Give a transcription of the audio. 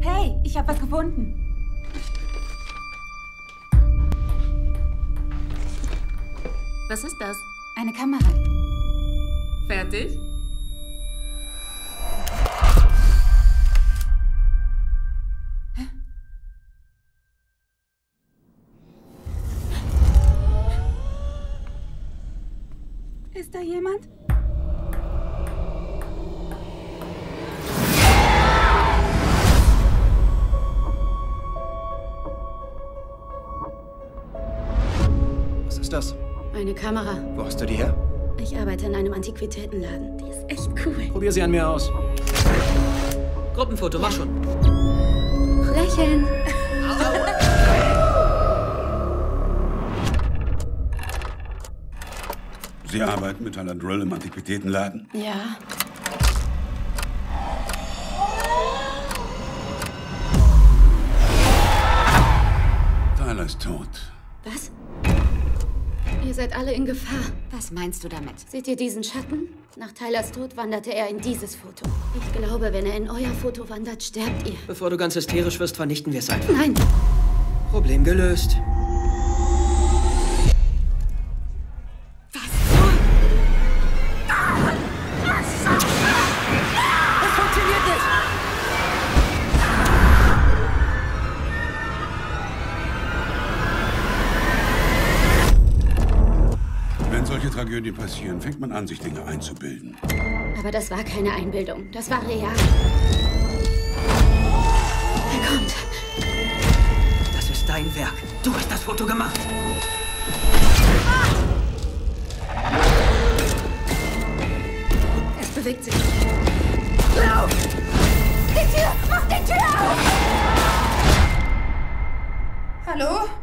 Hey, ich habe was gefunden. Was ist das? Eine Kamera. Fertig? Ist da jemand? Was ist das? Eine Kamera. Wo hast du die her? Ich arbeite in einem Antiquitätenladen. Die ist echt cool. Probier sie an mir aus. Gruppenfoto, mach schon. Lächeln. Sie arbeiten mit Tyler Drill im Antiquitätenladen? Ja. Tyler ist tot. Was? Ihr seid alle in Gefahr. Was meinst du damit? Seht ihr diesen Schatten? Nach Tylers Tod wanderte er in dieses Foto. Ich glaube, wenn er in euer Foto wandert, sterbt ihr. Bevor du ganz hysterisch wirst, vernichten wir es einfach. Nein. Problem gelöst. Wenn solche Tragödien passieren, fängt man an, sich Dinge einzubilden. Aber das war keine Einbildung. Das war real. Er kommt. Das ist dein Werk. Du hast das Foto gemacht. Es bewegt sich. Lauf! Die Tür! Mach die Tür auf! Hallo?